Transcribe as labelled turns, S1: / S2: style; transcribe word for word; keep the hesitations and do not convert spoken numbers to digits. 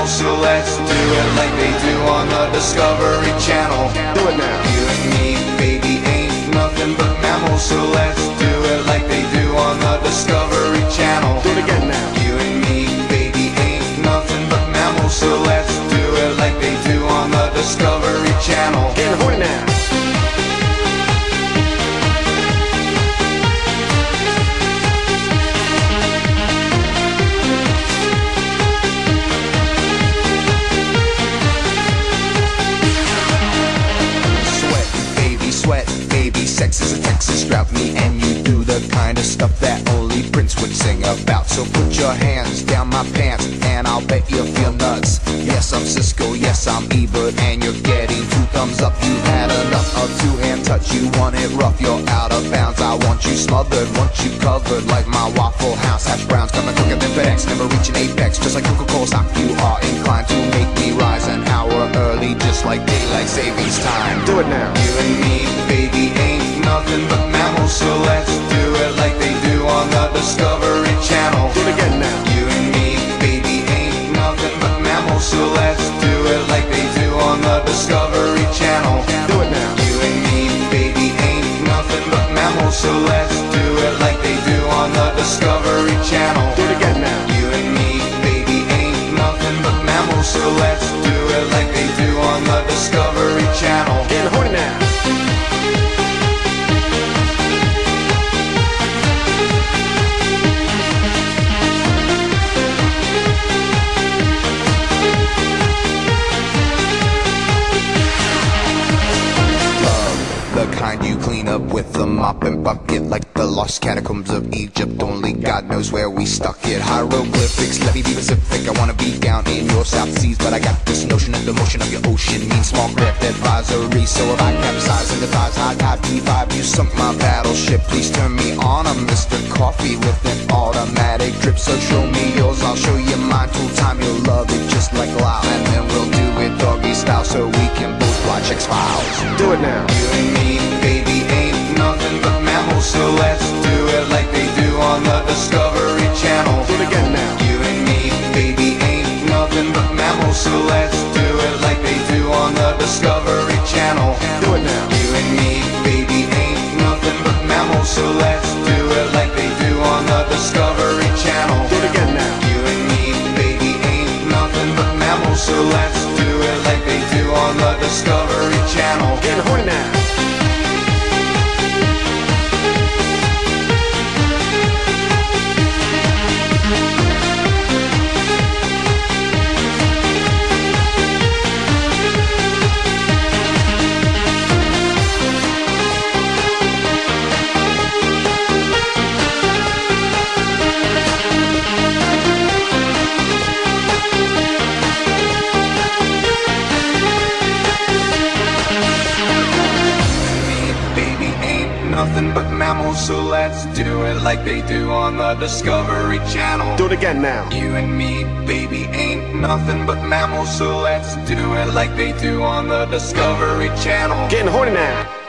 S1: mammals, so let's do it like they do on the Discovery Channel.
S2: Do it now.
S1: You and me, baby, ain't nothing but mammals, so let's do it like they do on the Discovery Channel.
S2: Do it again now.
S1: You and me, baby, ain't nothing but mammals, so let's do it like they do on the Discovery Channel.
S2: Getting horny now.
S1: Sweat, baby, sex is a Texas drought. Me and you do the kind of stuff that only Prince would sing about. So put your hands down my pants and I'll bet you'll feel nuts. Yes, I'm Cisco, yes, I'm Ebert, and you're getting two thumbs up. You've had enough of two-hand touch. You want it rough, you're out of bounds. I want you smothered, want you covered like my Waffle House. Hash browns coming quicker than FedEx, never reaching apex. Just like Coca-Cola stock, you are inclined to make me rise an hour early, just like daylight savings time.
S2: Do it now.
S1: You and me, baby, ain't nothing but mammals, so let's do it like they do on the Discovery Channel.
S2: Do it again now.
S1: You and me, baby, ain't nothing but mammals, so let's do it like they do on the Discovery Channel.
S2: Do it now.
S1: You and me, baby, ain't nothing but mammals, so let's do it like they do on the Discovery Channel.
S2: Do it again now.
S1: You and me, baby, ain't nothing but mammals, so let's do it like they do on the Discovery Channel.
S2: Getting horny now.
S1: The kind you clean up with a mop and bucket, like the lost catacombs of Egypt. Only God knows where we stuck it. Hieroglyphics, let me be Pacific. I wanna be down in your South Seas, but I got this notion that the motion of your ocean means small craft advisory. So if I capsize in the thighs, high tide P five, you sunk my battleship. Please turn me on. I'm Mister Coffee with an automatic drip. So show me yours, I'll show you mine. Full time, you'll love it just like Lyle, and then we'll do it doggy style, so we can both watch X-Files.
S2: Do it now.
S1: You and me, baby, ain't nothing but mammals, so let's do it like they do on the Discovery Channel.
S2: Do it again now.
S1: You and me, baby, ain't nothing but mammals, so let's do it like they do on the Discovery Channel.
S2: Do it now.
S1: You and me, baby, ain't nothing but mammals, so let's do it like they do on the Discovery Channel.
S2: Do it again now.
S1: You and me, baby, ain't nothing but mammals, so let's do it like they do on the Discovery Channel.
S2: Getting horny now.
S1: Nothing but mammals, so let's do it like they do on the Discovery Channel.
S2: Do it again now.
S1: You and me, baby, ain't nothing but mammals, so let's do it like they do on the Discovery Channel.
S2: Getting horny now.